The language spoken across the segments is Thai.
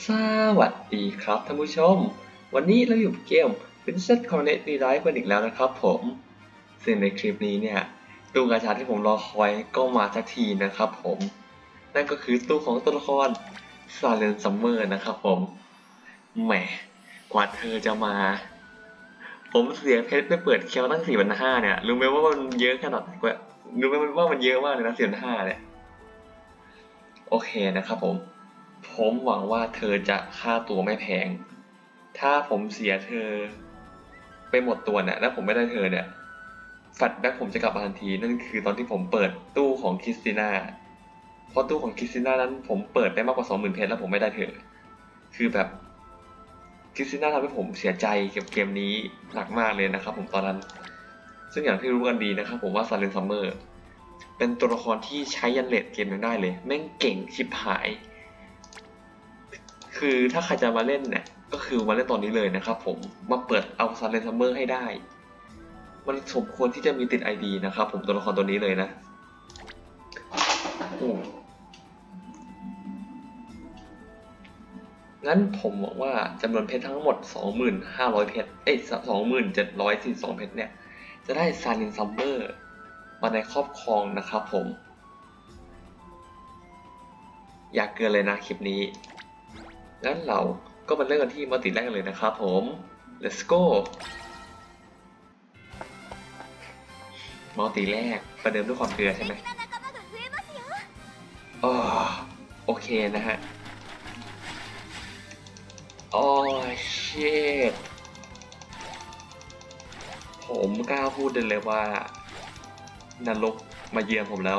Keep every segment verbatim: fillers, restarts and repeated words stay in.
สวัสดีครับท่านผู้ชมวันนี้เราอยู่เกม Princess Coronet Rewrite กันอีกแล้วนะครับผมซึ่งในคลิปนี้เนี่ยตู้กาชาที่ผมรอคอยก็มาสักทีนะครับผมนั่นก็คือตู้ของตัวละคร Silent Summer นะครับผมแหมกว่าเธอจะมาผมเสียเพชรไปเปิดเคียวตั้งสี่พันห้าเนี่ยรู้ไหมว่ามันเยอะขนาดไหนกว่ารู้ไหมว่ามันเยอะมากเลยนะสี่พันห้าเนี่ยโอเคนะครับผมผมหวังว่าเธอจะค่าตัวไม่แพงถ้าผมเสียเธอไปหมดตัวเนี่ยแล้วผมไม่ได้เธอเนี่ยแฟลชแบ็คผมจะกลับมาทันทีนั่นคือตอนที่ผมเปิดตู้ของคริสติน่าเพราะตู้ของคริสติน่านั้นผมเปิดได้มากกว่าสองหมื่นเพชรแล้วผมไม่ได้เธอคือแบบคริสติน่าทำให้ผมเสียใจเกมเกมนี้หนักมากเลยนะครับผมตอนนั้นซึ่งอย่างที่รู้กันดีนะครับผมว่าซาเลนซัมเมอร์เป็นตัวละครที่ใช้ยันเลดเกมยังได้เลยแม่งเก่งชิบหายคือถ้าใครจะมาเล่นเนี่ยก็คือมาเล่นตอนนี้เลยนะครับผมมาเปิดเอาซาเลนซัมเมอร์ให้ได้มันสมควรที่จะมีติด ไอ ดี นะครับผมตัวละครตัวนี้เลยนะงั้นผมบอกว่าจำนวนเพชรทั้งหมด สองหมื่นห้าร้อย เพชรเอ้ย สองหมื่นเจ็ดร้อยสี่สิบสอง เพชรเนี่ยจะได้ซาลินซัมเมอร์มาในครอบครองนะครับผมอยากเกินเลยนะคลิปนี้งั้นเราก็มาเริ่มกันที่มัลติแรกกันเลยนะครับผม let's go มัลติแรกประเดิมด้วยความเกลือใช่ไหมอ๋อโอเคนะฮะโอ้ชิตผมกล้าพูดเลยว่านรกมาเยือนผมแล้ว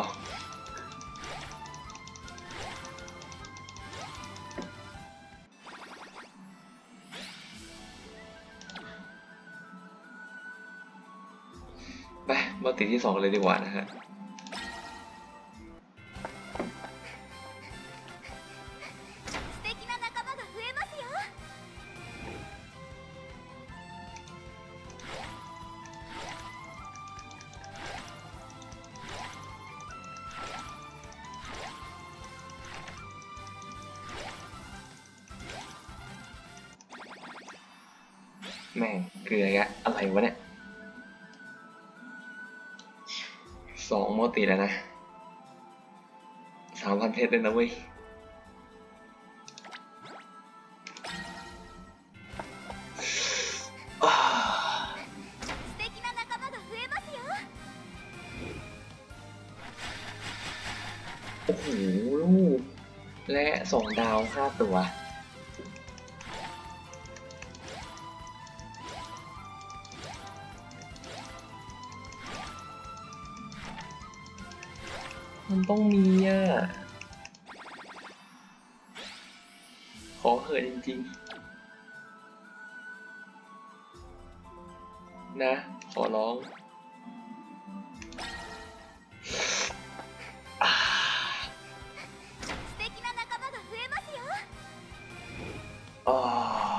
ไปมาติดที่สองกันเลยดีกว่านะฮะแม่งเกลือแกอะไรวะเนี่ยสองมัลติแล้วนะสามพันเพชรเลยนะเว้ยโอ้โหและสองดาวห้าตัวมันต้องมีอ่ะขอเหอะจริงๆนะขอร้องอ๋อ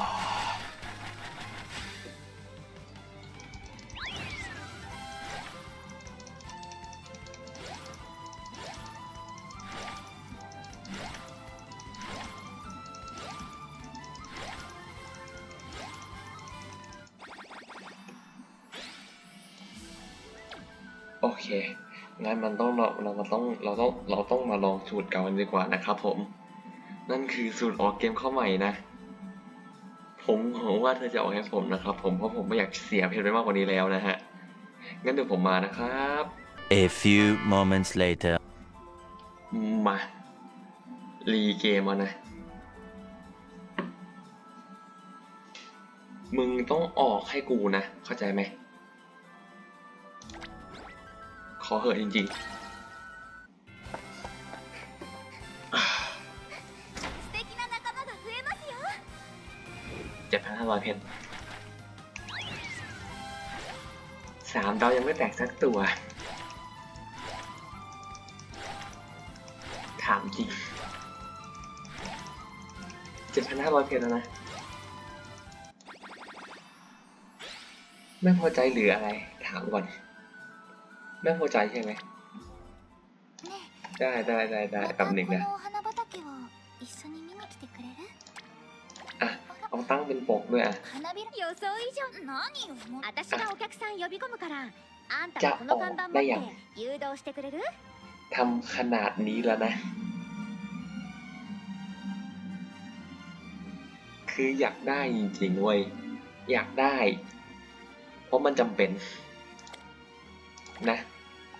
โอเคงั้นมันต้องเราเรามาต้องเราต้องเราต้องมาลองสูตรเก่ากันดีกว่านะครับผมนั่นคือสูตรออกเกมเข้าใหม่นะผมหวังว่าเธอจะออกให้ผมนะครับผมเพราะผมไม่อยากเสียเพชรไปมากกว่านี้แล้วนะฮะงั้นเดี๋ยวผมมานะครับ A few moments later มารีเกมอ่ะนะมึงต้องออกให้กูนะเข้าใจไหมขอเหอะจริงๆเจ็ดพันห้าร้อยเพชรสามดาวยังไม่แตกสักตัวถามจริงเจ็ดพันห้าร้อยเพชรแล้วนะไม่พอใจหรืออะไรถามก่อนไม่พอใจใช่ไหมได้ได้ได้ได้แป๊บหนึ่งนะตั้งเป็นปกด้วยอ่ะจะออกได้อย่างทำขนาดนี้แล้วนะคืออยากได้จริงๆเว้ยอยากได้เพราะมันจำเป็นนะ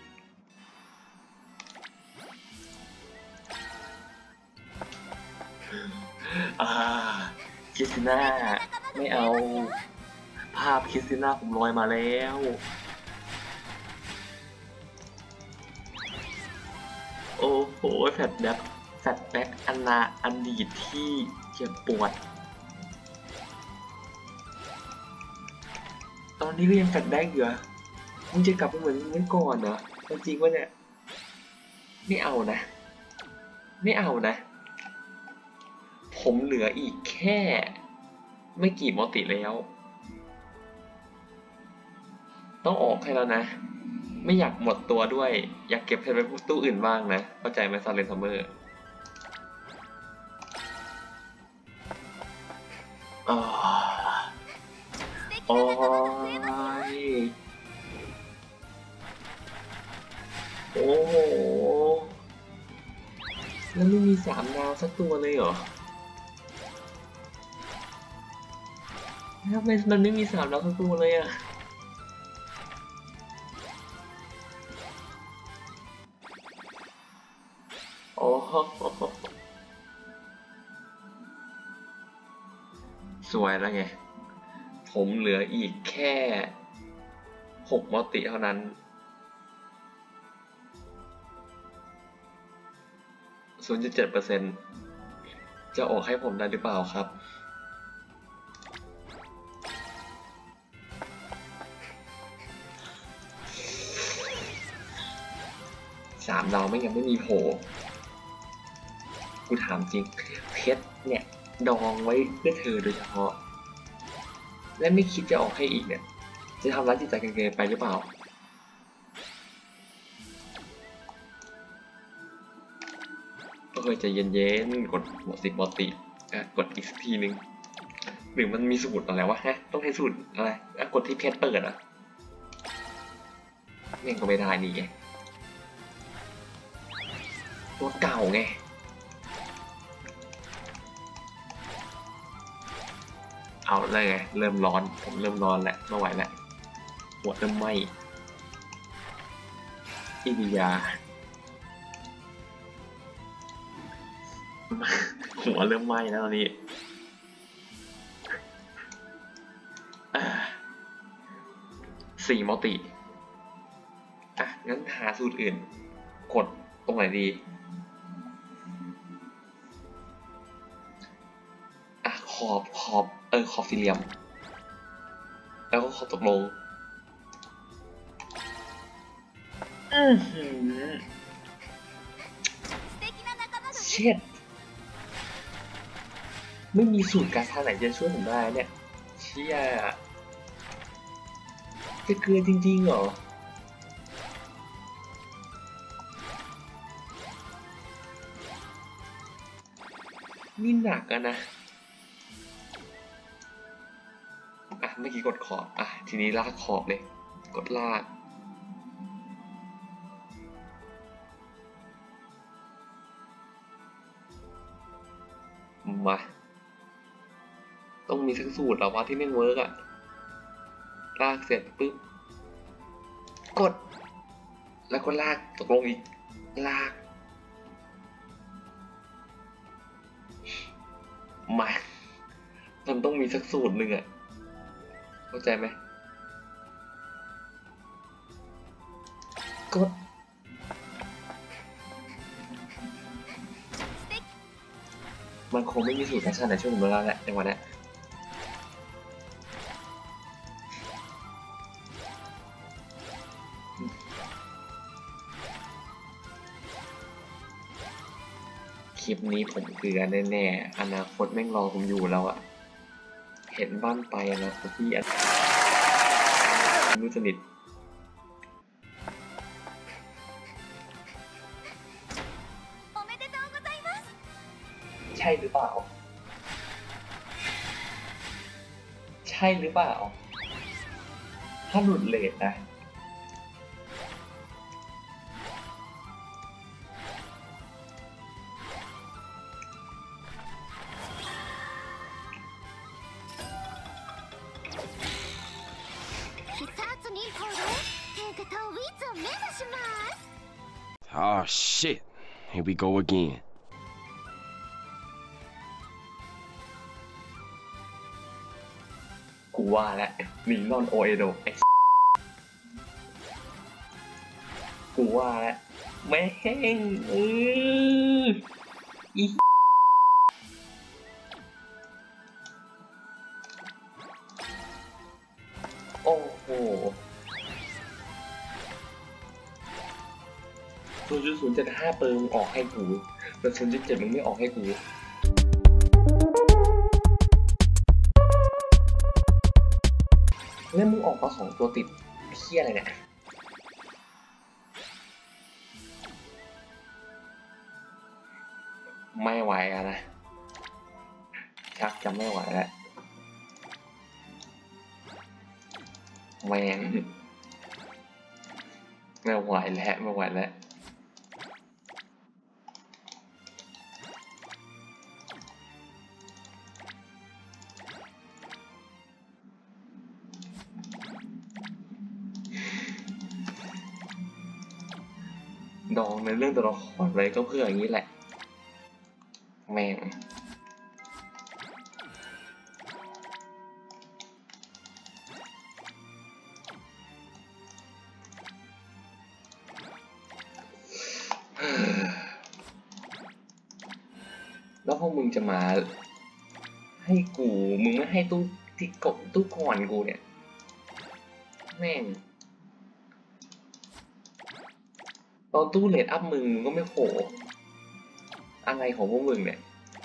อ่าคริสติน่าไม่เอาภาพคริสติน่าผมลอยมาแล้วโอ้โหแฟลชแบ็คแฟลชแบ็คอันนาอันดีตที่เจ็บปวดตอนนี้ก็ยังแฟลชแบ็คอยู่อะมึงจะกลับไปเหมือนเมื่อก่อนเหรอจริงวะเนี่ยไม่เอานะไม่เอานะผมเหลืออีกแค่ไม่กี่มัลติแล้วต้องออกให้แล้วนะไม่อยากหมดตัวด้วยอยากเก็บเพชรไปตู้อื่นบ้างนะเข้าใจไหมซาเลนซัมเมอร์อ๋อโอ้ยโอ้โหแล้วไม่มีสามดาวสักตัวเลยเหรอทำไมมันไม่มีสามดาวสักตัวเลยอ่ะโอ้สวยแล้วไงผมเหลืออีกแค่หกมัลติเท่านั้น ศูนย์จุดเจ็ดเปอร์เซ็นต์ จะออกให้ผมได้หรือเปล่าครับสามดาวไม่ยังไม่มีโผล่กูถามจริงเพชรเนี่ยดองไว้เพื่อเธอโดยเฉพาะและไม่คิดจะออกให้อีกเนี่ยจะทำร้ายจิตใจกันเกินไปหรือเปล่าก็เคยใจเย็นๆกดหมดสิบปกติอ่ะกดอีกสักทีนึงหรือมันมีสูตรอะไรวะฮะต้องให้สูตรอะไรอ่ะกดที่เพชรเปิดอ่ะยังก็ไม่ได้นี่ไงตัวเก่าไงเอาเลยไงเริ่มร้อนผมเริ่มร้อนแหละไม่ไหวแล้วหัวเริ่มไหม้อิริยาหัวเริ่มไหม้แล้วตอนนี้สี่มัลติอ่ะงั้นหาสูตรอื่นกดตรงไหนดีอ่ะขอบขอบเออขอบสี่เหลี่ยมแล้วก็ขอบตกลงอือหือเช็ดไม่มีสูตรการทางไหนจะช่วยผมได้เนี่ยเชี่ยจะเกลือจริงๆเหรอนี่หนักอะนะอ่ะเมื่อกี้กดขอบอ่ะทีนี้ลากขอบเลยกดลากมาต้องมีสักสูตรแล้ววะที่ไม่เวิร์กอะลากเสร็จปุ๊บกดแล้วก็ลากตกลงอีกลากมามันต้องมีสักสูตรหนึ่งอะเข้าใจไหมกดมันคงไม่มีสูตรแฟชั่นในช่วงเวลาแหละในวันนี้คลิปนี้ผมเกลือแน่ๆอนาคตแม่งรอผมอยู่แล้วอะเห็นบ้านไปอนาคตที่อันรู้สนิทใช่หรือเปล่าช่หรือเปล่าถ้าหลุดเลทนะ Oh shit, here we go again. กูว่าแล้วนีนอนโอเอโดไอ้กูว่าแล้วแม่งเอออีโอ้โหศูนย์จุดศูนย์เจ็ดห้าเปิมออกให้กูแต่ศูนย์จุดเจ็ดมึงไม่ออกให้กูแล้วมึงออกมาสองตัวติดเพี้ยอะไรเนี่ยไม่ไหวอะนะชักจะไม่ไหวแล้วแมงไม่ไหวแล้วไม่ไหวแล้วดองในเรื่องตัวละครไว้ก็เพื่ออย่างนี้แหละแม่งแล้วพอมึงจะมาให้กูมึงไม่ให้ตู้ที่กบตู้ก่อนกูเนี่ยแม่งตอนตู้เลดอัพมึงมึงก็ไม่โผล่อะไรของพวกมึงเนี่ย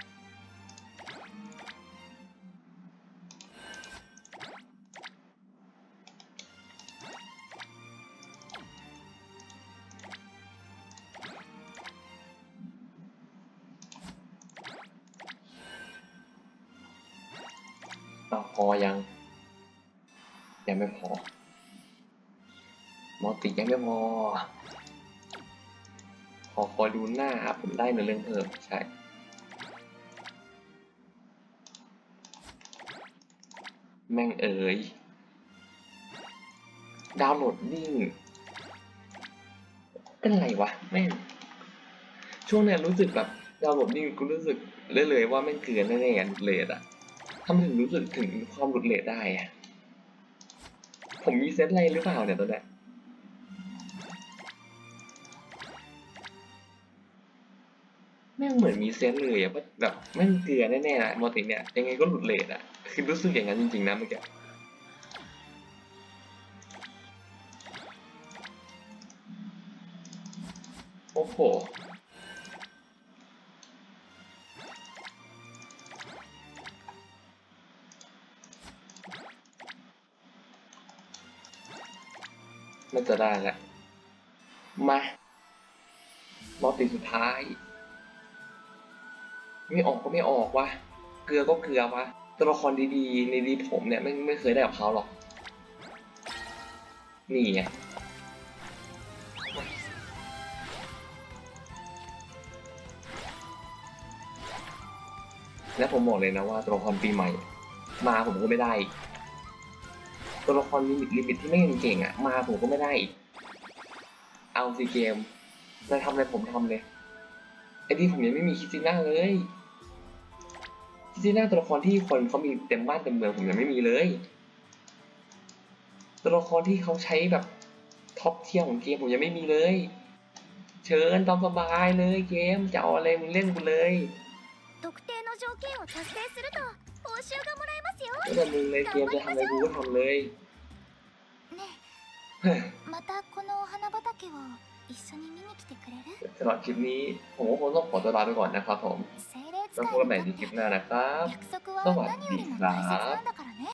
พอยังยังไม่พอมอติยังไม่พอขอคอยดูหน้าผมได้ในเรื่องเพิ่มใช่แม่งเอ๋ยดาวน์โหลดนิ่งเป็นไรวะแม่งช่วงนี้รู้สึกแบบดาวน์โหลดนิ่งกูรู้สึกเลยเลยว่าแม่งเกินแน่ๆหลุดเลทอะทำไมถึงรู้สึกถึงความหลุดเลทได้อะผมมีเซตอะไรหรือเปล่าเนี่ยตอนนี้แม่งเหมือนมีเซนเลยอะว่าแบบแม่งเกลือแน่ๆนะมอติเนี่ยยังไงก็หลุดเลทอะคือรู้สึกอย่างนั้นจริงๆนะเมื่อกี้โอ้โหน่าจะได้แล้วมามอติสุดท้ายไม่ออกก็ไม่ออกวะเกลือก็เกลือวะตัวละครดีๆในดีผมเนี่ยไม่ไม่เคยได้กับเขาหรอกนี่ไงและผมบอกเลยนะว่าตัวละครปีใหม่มาผมก็ไม่ได้ตัวละครลิมิตลิมิตที่ไม่เก่งๆอ่ะมาผมก็ไม่ได้เอาซีเกมจะทำอะไรผมทำเลยไอ้ที่ผมยังไม่มีคิซิน่าเลยคิซิน่าตัวละครที่คนเขามีเต็มบ้านเต็มเมืองผมยังไม่มีเลยตัวละครที่เขาใช้แบบท็อปเทียร์ของเกมผมยังไม่มีเลยเชิญตามสบายเลยเกมจะเอาอะไรมึงเล่นกูเลยไม่แต่มึงเลยเกมจะทำอะไรกูก็ทำเลยสำหรับคลิปนี้ผมก็คงต้องขอตัวลาไปก่อนนะครับผมแล้วพบกันใหม่ในคลิปหน้านะครับสวัสดีครับ